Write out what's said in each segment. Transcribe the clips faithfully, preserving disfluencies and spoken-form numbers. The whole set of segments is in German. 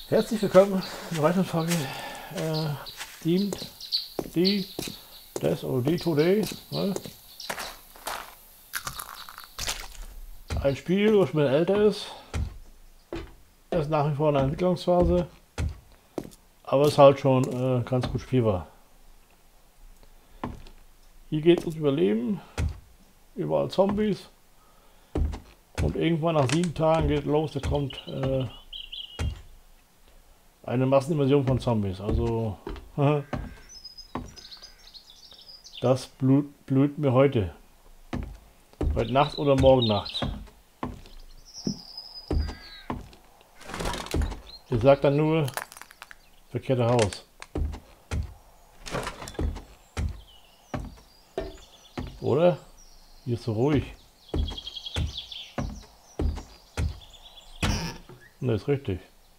Herzlich willkommen in einer weiteren Folge äh, Deemed D, Des oder D Today. Ne? Ein Spiel, das schon älter ist. Es ist nach wie vor in der Entwicklungsphase, aber es halt schon äh, ganz gut spielbar. Hier geht es ums Überleben, überall Zombies und irgendwann nach sieben Tagen geht los, da kommt äh, eine Masseninvasion von Zombies. Also das blüht, blüht mir heute. Heute Nacht oder morgen Nacht. Ich sag dann nur, verkehrte Haus. Oder? Hier ist so ruhig. Ne, ist richtig.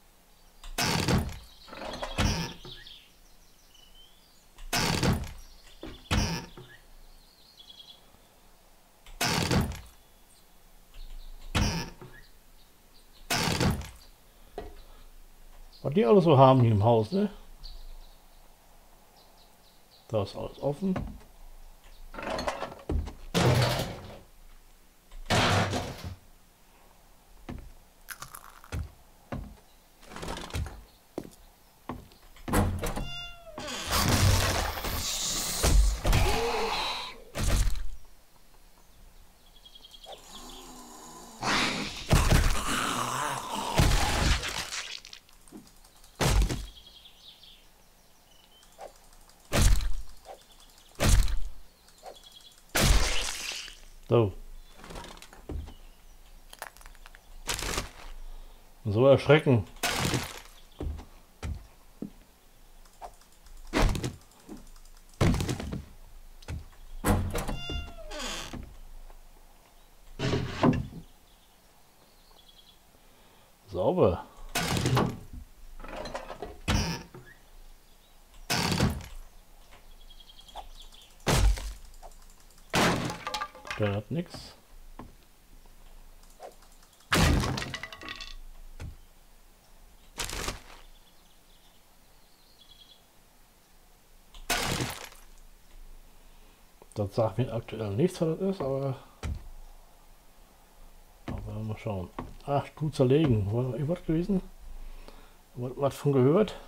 Was die alles so haben hier im Haus, ne? Da ist alles offen. So. So erschrecken. Sauber. Der hat nichts. Das sagt mir aktuell nichts, was das ist, aber, aber mal schauen. Ach, Stuhl zerlegen. War irgendwas gewesen? Was, was von gehört?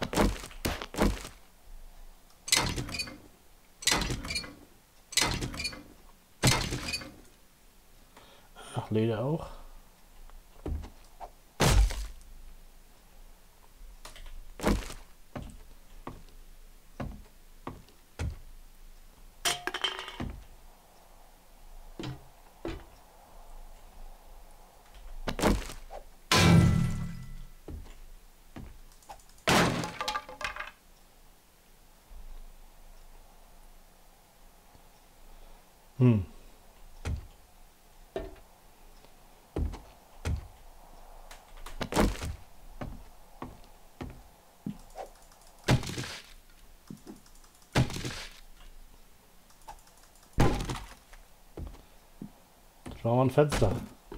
Ach, Leder auch. Hm. Schauen wir mal ein Fenster.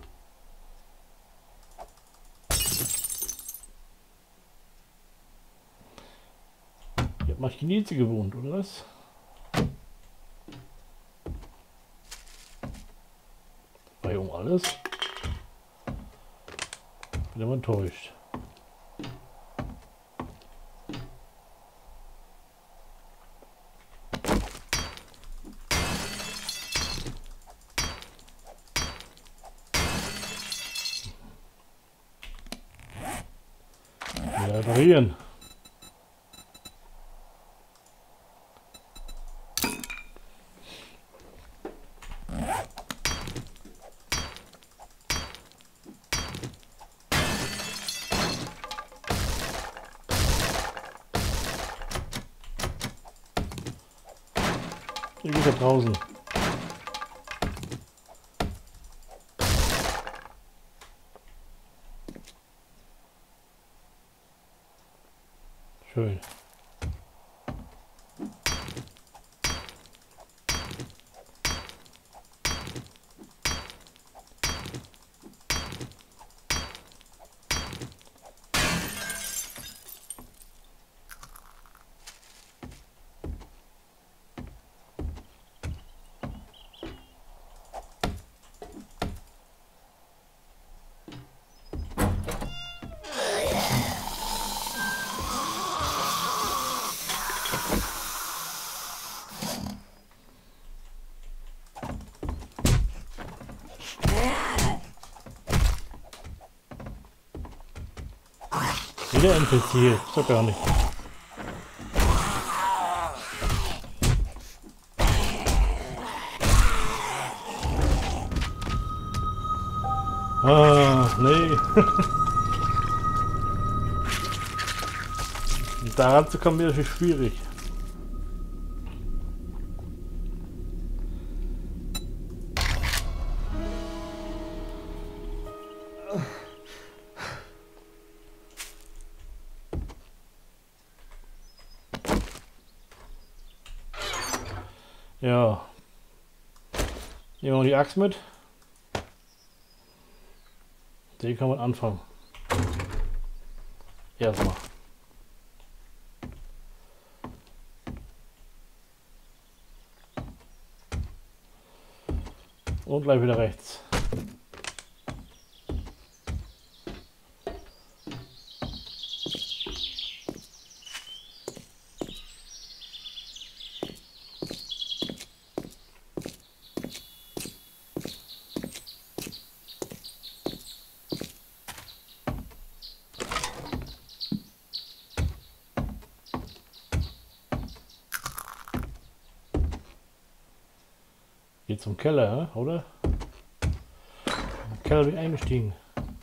Hier hat mal Chinese gewohnt, oder was? War hier um alles? Bin immer enttäuscht. Wieder reparieren. Hier geht er draußen. Schön. Wieder N P C, ist doch gar nicht. Ah, nee. Da ranzukommen ist natürlich schwierig. Ja. Nehmen wir die Axt mit. Den kann man anfangen. Erstmal. Und gleich wieder rechts. Geht zum Keller, oder? Im Keller bin ich eingestiegen.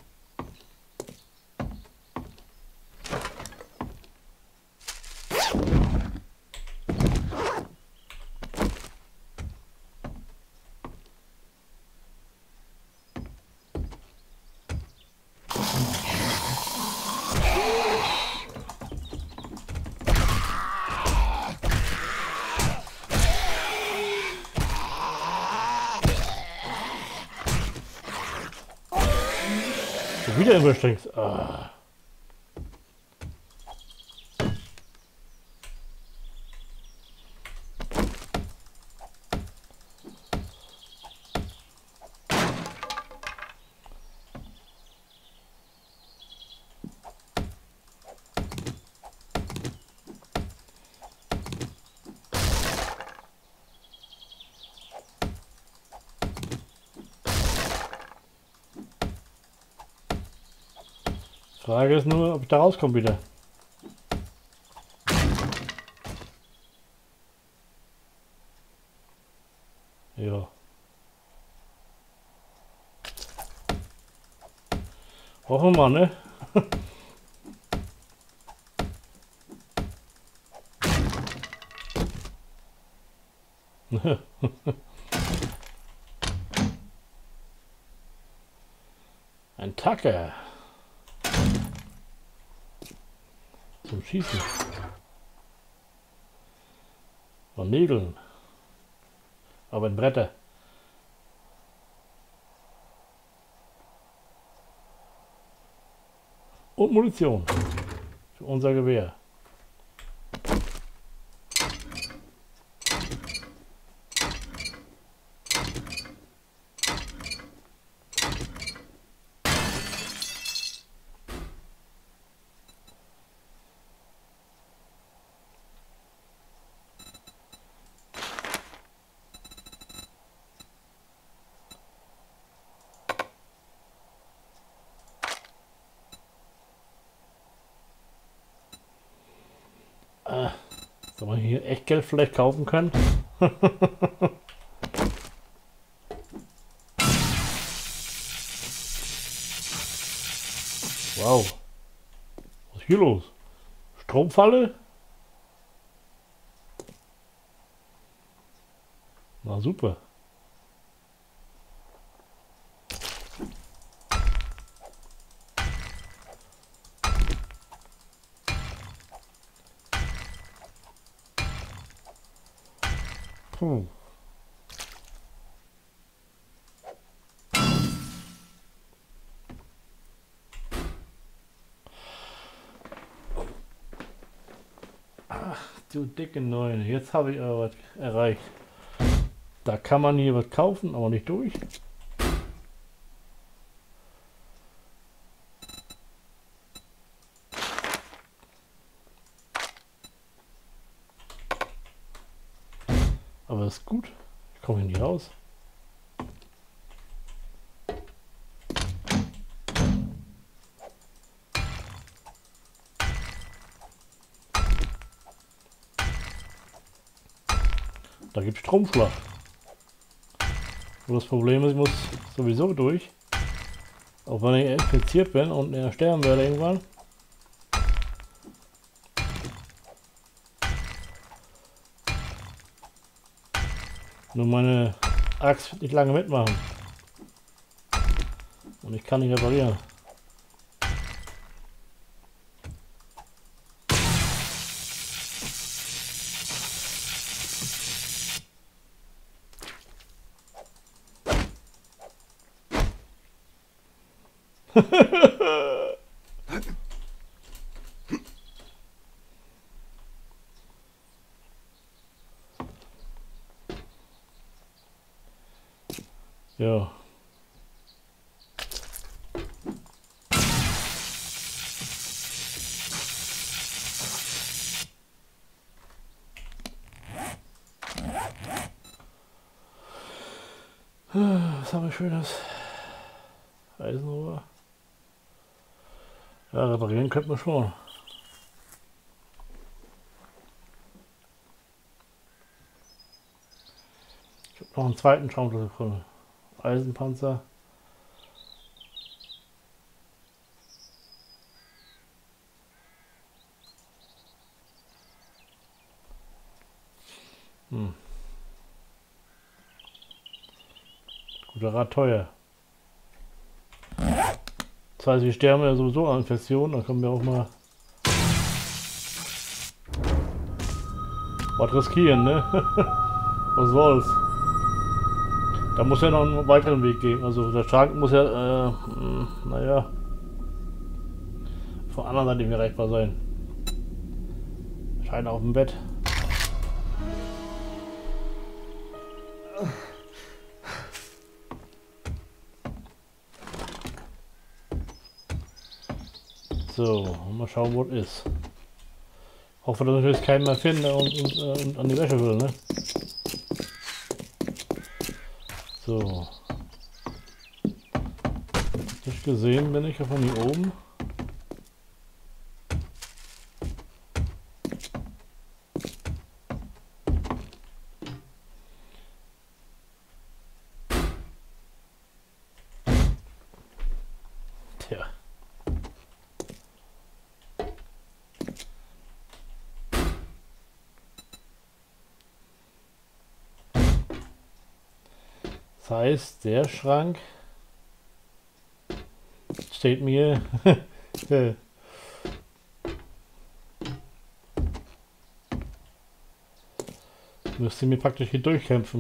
Wieder überstreckt. Ah. Frage ist nur, ob ich da rauskomme wieder. Ja. Hoffen wir mal, ne? Ein Tacker. Zum Schießen. Und Nägeln. Aber ein Bretter. Und Munition. Für unser Gewehr. Äh, soll man hier Echtgeld vielleicht kaufen können? Wow. Was ist hier los? Stromfalle? Na super. Puh. Ach du dicke Neune, jetzt habe ich aber was erreicht. Da kann man hier was kaufen, aber nicht durch. Aber ist gut. Ich komme hier nicht raus. Da gibt es Stromschlag. Nur das Problem ist, ich muss sowieso durch. Auch wenn ich infiziert bin und er sterben werde irgendwann. Nur meine Axt wird nicht lange mitmachen. Und ich kann nicht reparieren. Ja. Was haben wir Schönes? Eisenrohr. Ja, reparieren könnte man schon. Ich habe noch einen zweiten Schaumschlüssel gefunden. Eisenpanzer. Hm. Guter Rat teuer. Das heißt, wir sterben ja sowieso an Infektionen, dann können wir auch mal was riskieren, ne? Was soll's? Da muss ja noch einen weiteren Weg gehen. Also der Schrank muss ja, äh, naja, von der anderen Seite nicht mehr erreichbar sein. Scheint auf dem Bett. So, mal schauen, wo es ist. Hoffe, dass ich jetzt keinen mehr finde und, und, äh, und an die Wäsche will, ne? So. Nicht gesehen bin ich ja von hier oben. Tja. Das heißt, der Schrank steht mir müsste mir praktisch hier durchkämpfen.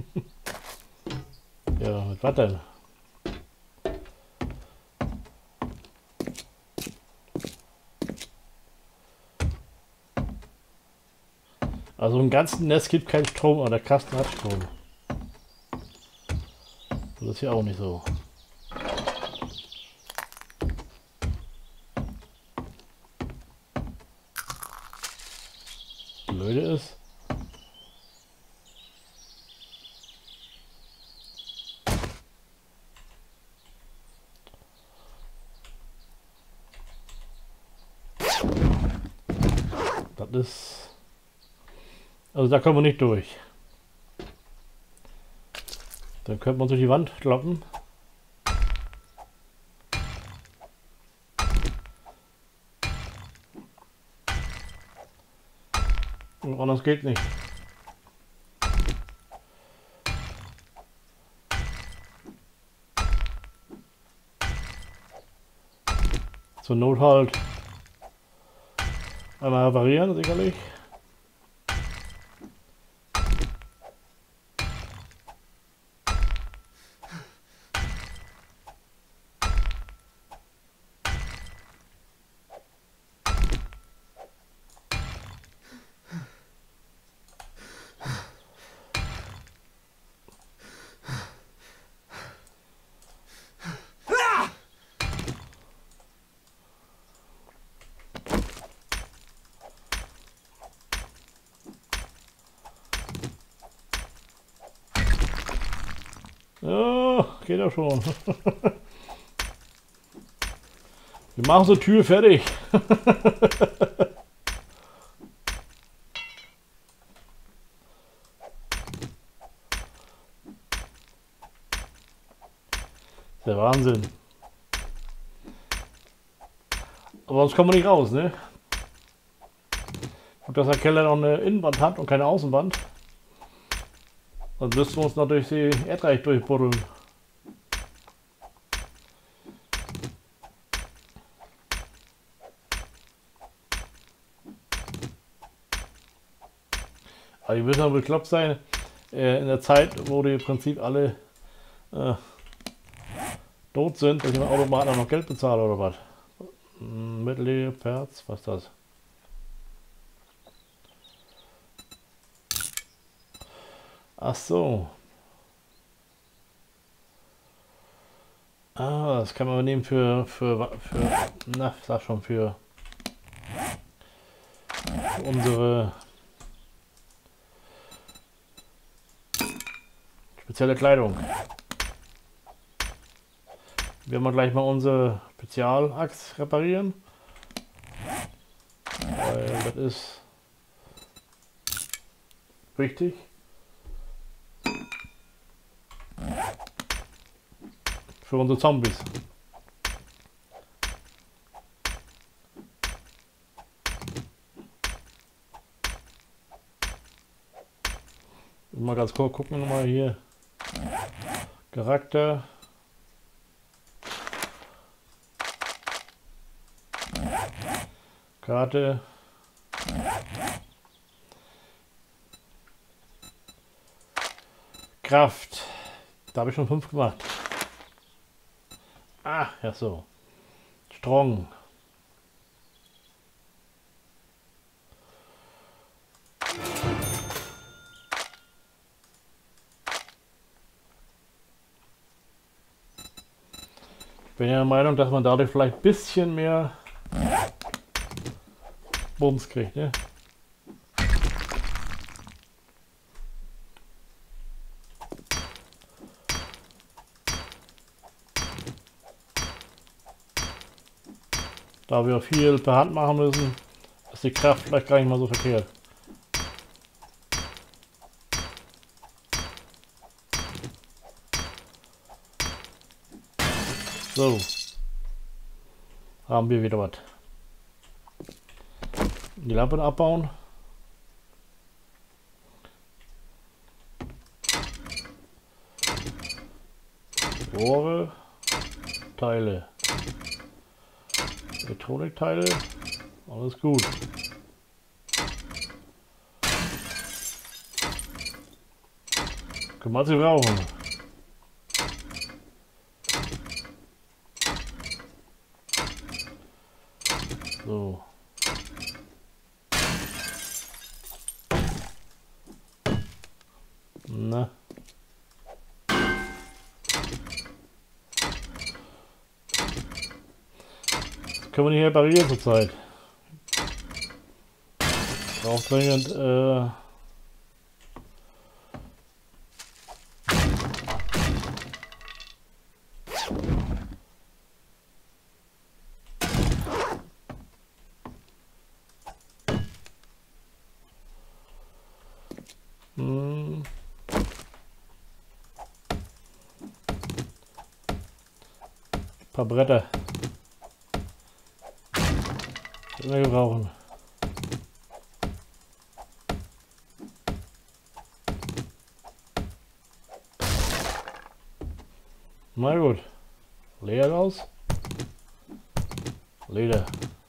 Ja, mit was denn? Also im ganzen Netz gibt keinen Strom, aber der Kasten hat Strom. Das ist ja auch nicht so. Blöde ist, das ist, also da kommen wir nicht durch. Dann könnte man durch die Wand kloppen. Und anders geht nicht. Zur Not halt einmal reparieren, sicherlich. Ja, geht ja schon. Wir machen so Tür fertig. Der Wahnsinn. Aber sonst kommen wir nicht raus, ne? Und dass der Keller noch eine Innenwand hat und keine Außenwand. Dann müssen wir uns natürlich die Erdreich durchbuddeln. Aber die müssen aber bekloppt sein, äh, in der Zeit, wo die im Prinzip alle äh, tot sind, dass ich mit Automaten noch Geld bezahle oder was. Mittel Perz, was ist das? Ach so. Ah, das kann man nehmen für, für, für, na, sag schon, für, für unsere spezielle Kleidung. Wir werden gleich mal unsere Spezialaxt reparieren. Weil das ist wichtig. Für unsere Zombies. Mal ganz kurz gucken, mal hier. Charakter. Karte. Kraft. Da habe ich schon fünf gemacht. Ah, ja so. Strong. Ich bin ja der Meinung, dass man dadurch vielleicht ein bisschen mehr Bums kriegt, ne? Da wir viel per Hand machen müssen, ist die Kraft vielleicht gar nicht mal so verkehrt. So. Haben wir wieder was. Die Lampen abbauen. Rohre. Teile. Elektronikteile. Alles gut. Können wir sie brauchen. So. Na. Das können wir nicht reparieren zurzeit. Braucht dringend äh hm. Ein paar Bretter. Das wir gebrauchen. Na gut. Leder aus. Leder.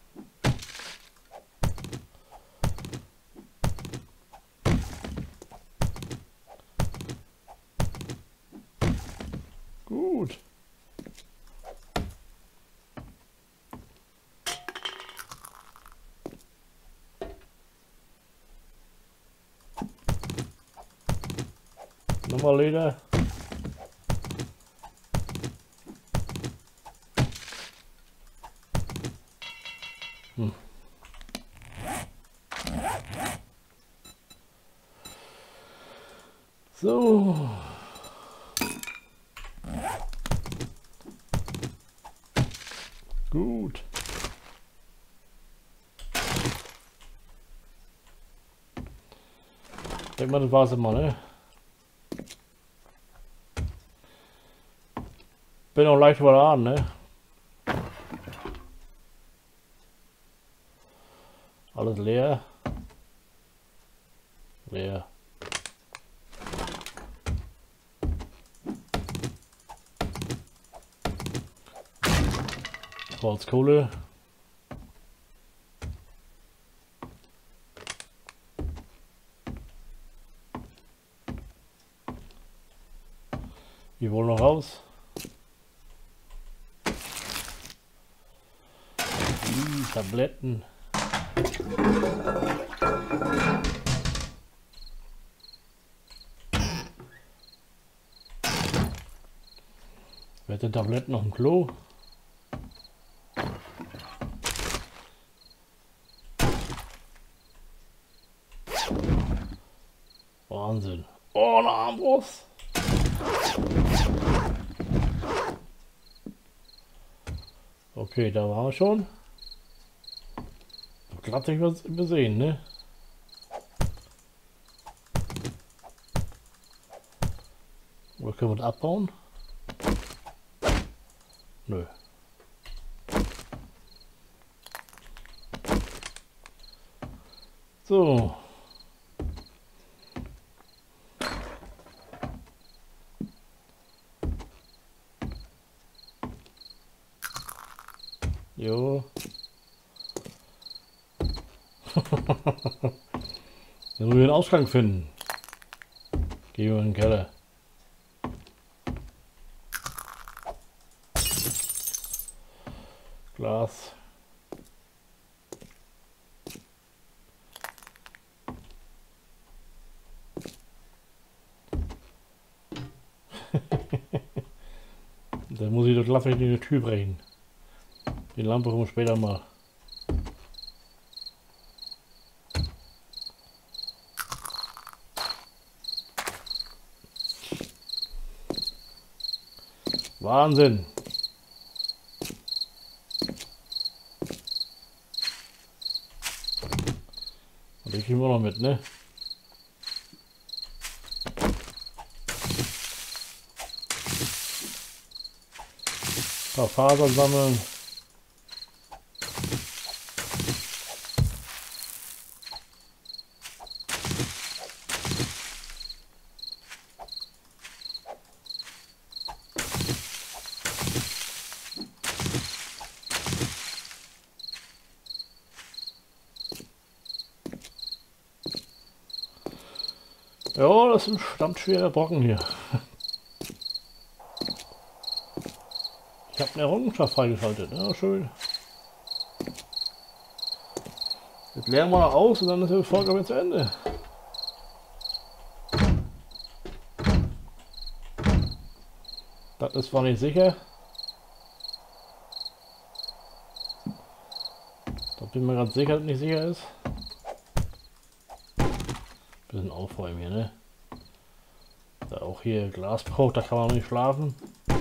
Gut. Nochmal Leder. Hm. So. Gut. Ich denke mal, das war's immer, ne? bin auch leicht überladen, ne? Alles leer. Leer. Holzkohle. Wir wollen noch raus. Die Tabletten. Wer hat denn Tabletten auf dem Klo? Wahnsinn. Oh, eine Armbrust. Okay, da waren wir schon. Glatt sich was übersehen, ne? Oder können wir das abbauen? Nö. So. Jo. Dann müssen wir den Ausgang finden. Gehen wir in den Keller. Glas. Da muss ich doch gleich in die Tür brechen. Die Lampe kommen wir später mal. Wahnsinn! Und die kriegen wir noch mit, ne? Ein paar Fasern sammeln. Ja, das ist ein verdammt schwerer Brocken hier. Ich habe eine Errungenschaft freigeschaltet. Ja, schön. Jetzt lernen wir noch aus und dann ist die Folge wieder zu Ende. Das ist zwar nicht sicher. Da bin ich mir ganz sicher, dass es nicht sicher ist. Bisschen aufräumen hier, ne? Da auch hier Glasbruch, da kann man nicht schlafen.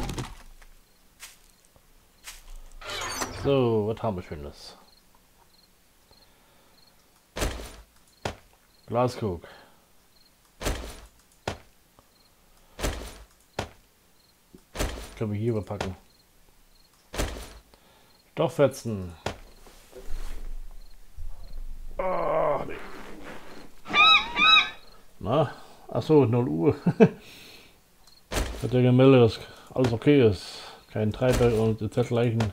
So, was haben wir Schönes? Glaskrug. Können wir hier überpacken. Stoffwetzen. Oh, nee. Na, achso, null Uhr. Hat der gemeldet, dass alles okay ist. Kein Treiber und dergleichen.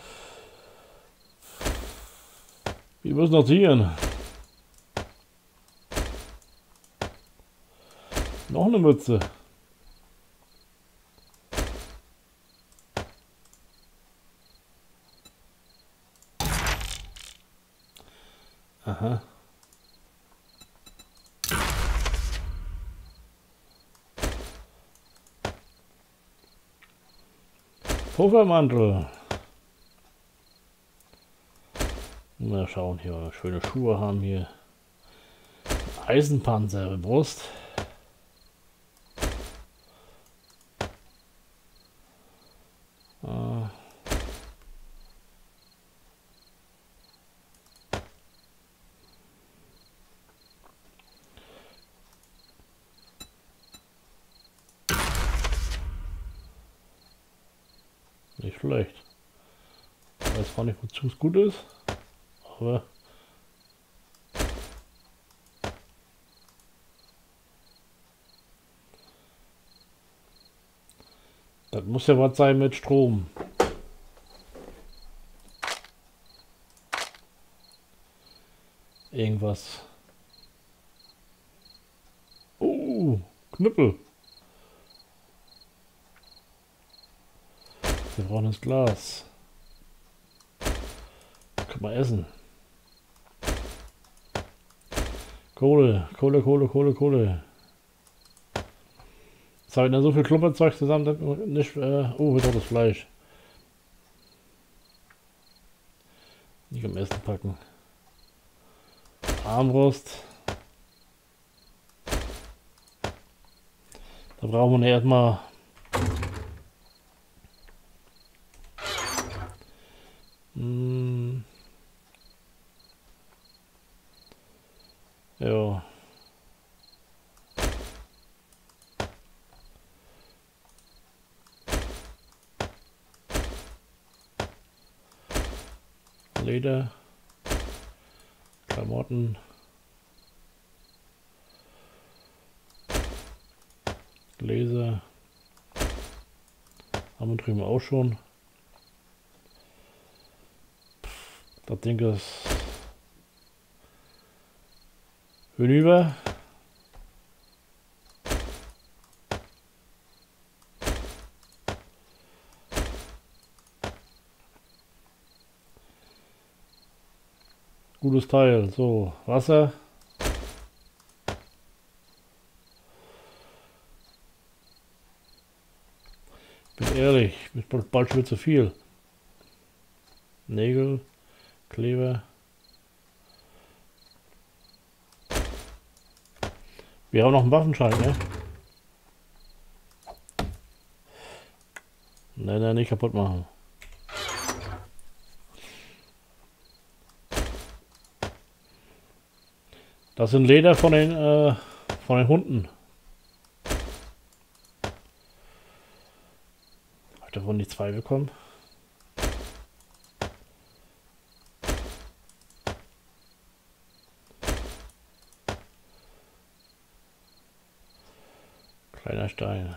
Wir müssen noch ziehen. Noch eine Mütze. Aha. Puffermantel. Mal schauen, hier wir schöne Schuhe haben hier. Eisenpanzer, Brust. Ah. Nicht schlecht. Ich weiß zwar nicht, wozu es gut ist, aber das muss ja was sein mit Strom. Irgendwas. Oh, Knüppel. Wir brauchen das Glas. Kann man essen. Kohle, Kohle, Kohle, Kohle, Kohle. Jetzt habe ich da so viel Klumperzeug zusammen, dass nicht. Äh, oh, wird auch das Fleisch. Nicht am Essen packen. Armbrust. Da brauchen wir erstmal hm. Ja. Leder. Klamotten. Gläser. Haben wir drüben auch schon. Das Ding ist hinüber. Gutes Teil. So, Wasser. Bin ehrlich, wird bald schon zu viel. Nägel, Kleber. Wir haben noch einen Waffenschein, ne? Nein, nein, nicht kaputt machen. Das sind Leder von den, äh, von den Hunden. Habe ich davon die zwei bekommen? Kleiner Stein.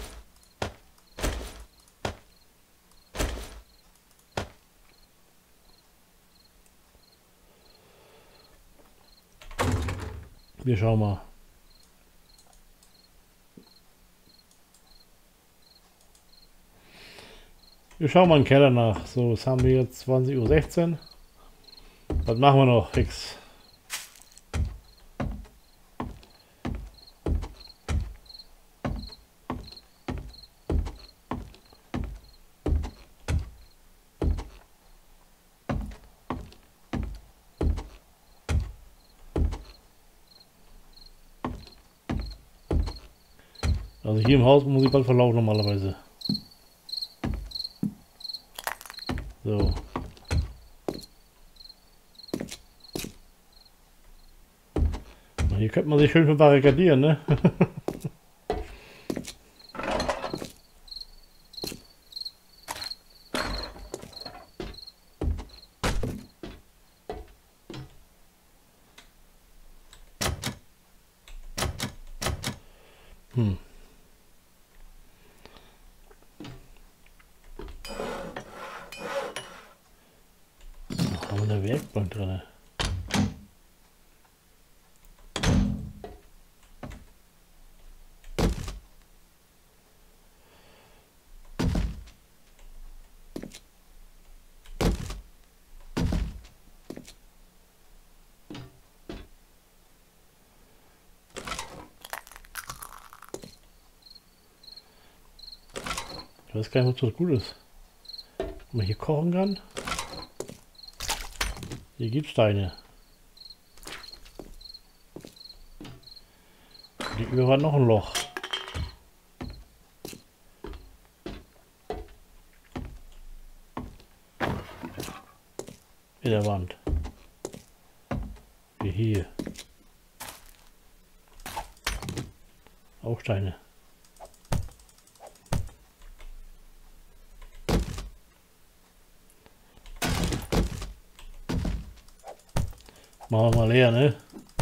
Wir schauen mal. Wir schauen mal im Keller nach. So, jetzt haben wir jetzt zwanzig Uhr sechzehn. Was machen wir noch fix? Also hier im Haus muss ich bald verlaufen normalerweise. So. Hier könnte man sich schön verbarrikadieren, ne? Hm. Da haben wir eine Werkbank drin. Ich weiß gar nicht, ob das gut ist. Ob man hier kochen kann. Hier gibt Steine. Die über noch ein Loch. In der Wand. Wie hier. Auch Steine. Machen wir mal leer, ne?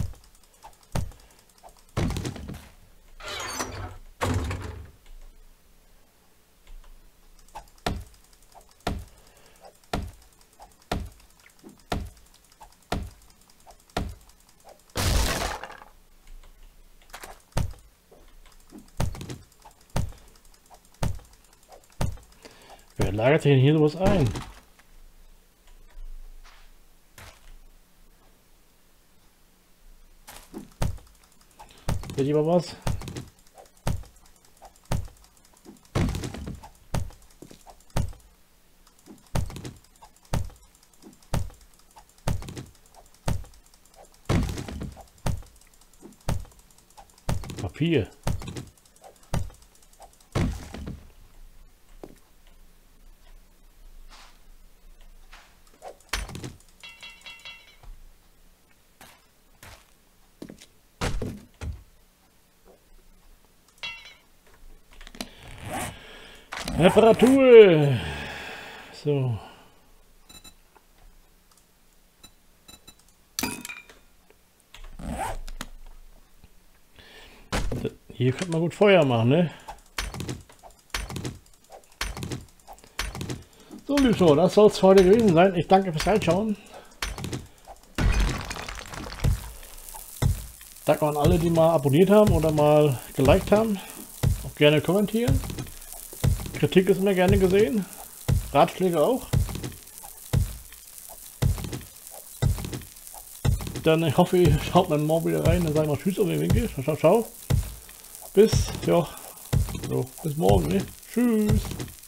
Wer lagert sich denn hier sowas ein? Will lieber was? Papier. Reparatur. So. Hier könnte man gut Feuer machen, ne? So, lieb so, das soll es heute gewesen sein. Ich danke fürs Reinschauen. Danke an alle, die mal abonniert haben oder mal geliked haben. Auch gerne kommentieren. Kritik ist mir gerne gesehen. Ratschläge auch. Dann ich hoffe, ihr schaut dann morgen wieder rein. Dann sagen wir Tschüss um den Winkel. Ciao, ciao. Bis, ja, so, bis morgen. Ne? Tschüss.